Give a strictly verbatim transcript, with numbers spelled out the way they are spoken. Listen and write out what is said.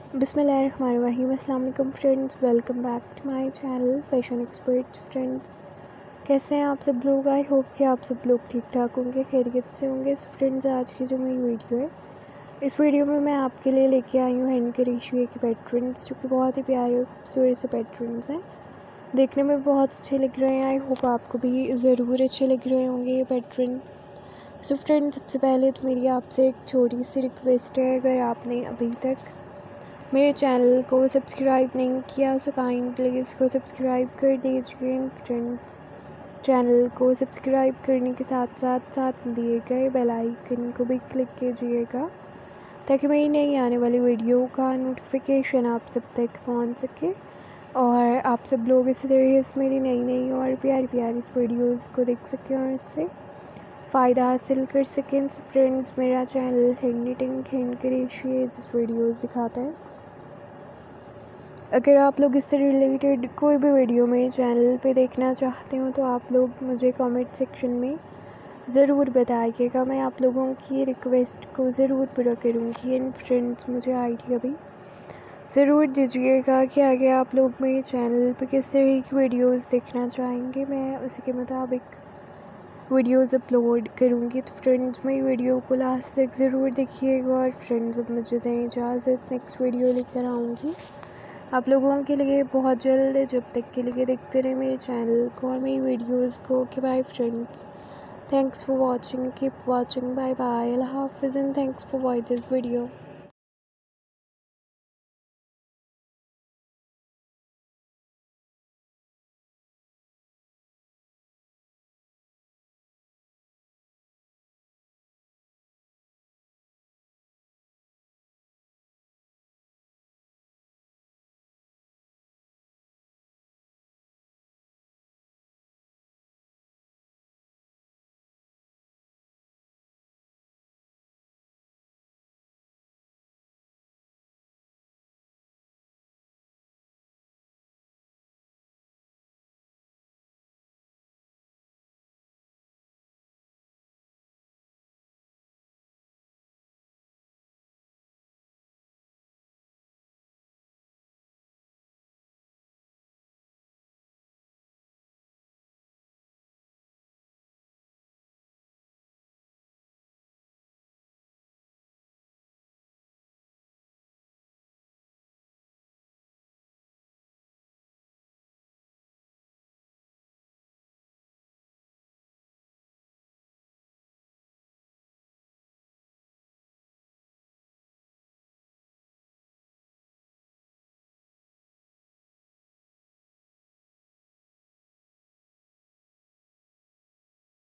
बिस्मिल्लाहिर्रहमानिर्रहीम। अस्सलाम वालेकुम friends, welcome back to my channel fashion experts. Friends, कैसे हैं आप सब लोग? आई होप कि आप सब लोग ठीक ठाक होंगे, खैरियत से होंगे। सो फ्रेंड्स, आज की जो मेरी वीडियो है, इस वीडियो में मैं आपके लिए लेके आई हूँ हैंड के रेशुए के पैटर्न्स, जो कि बहुत ही प्यारे और खूबसूरत से पैटर्न्स हैं। देखने में बहुत अच्छे लग रहे हैं। आई होप आपको भी ज़रूर अच्छे लग रहे होंगे ये पैटर्न। सो फ्रेंड्स, सबसे पहले तो मेरी आपसे एक छोटी सी रिक्वेस्ट है, अगर आपने अभी तक मेरे चैनल को सब्सक्राइब नहीं किया तो काइंडली इसको सब्सक्राइब कर दीजिए। फ्रेंड्स, चैनल को सब्सक्राइब करने के साथ साथ साथ दिए गए बेल आइकन को भी क्लिक कीजिएगा, ताकि मेरी नई आने वाली वीडियो का नोटिफिकेशन आप सब तक पहुंच सके और आप सब लोग इसी तरह से मेरी नई नई और प्यारी प्यारी वीडियोज़ को देख सकें और इससे फ़ायदा हासिल कर सकें। सो फ्रेंड्स, मेरा चैनल हैंड निटिंग हैंड के रेशिए जिस वीडियोज़ दिखाता है। अगर आप लोग इससे रिलेटेड कोई भी वीडियो मेरे चैनल पे देखना चाहते हो तो आप लोग मुझे कमेंट सेक्शन में ज़रूर बताइएगा। मैं आप लोगों की रिक्वेस्ट को ज़रूर पूरा करूँगी। एंड फ्रेंड्स, मुझे आइडिया भी ज़रूर दीजिएगा कि आगे आप लोग मेरे चैनल पे किस तरह की वीडियोस देखना चाहेंगे। मैं उसी के मुताबिक वीडियोस अपलोड करूँगी। तो फ्रेंड्स, मेरी वीडियो को लास्ट तक ज़रूर देखिएगा। और फ्रेंड्स, अब मुझे दें इजाज़त, नेक्स्ट वीडियो लेकर आऊँगी आप लोगों के लिए बहुत जल्द। जब तक के लिए देखते रहे मेरे चैनल को और मेरी वीडियोस को। Okay, bye friends, thanks for watching, keep watching, bye bye, अल्लाह हाफिज़ and thanks for watching this video.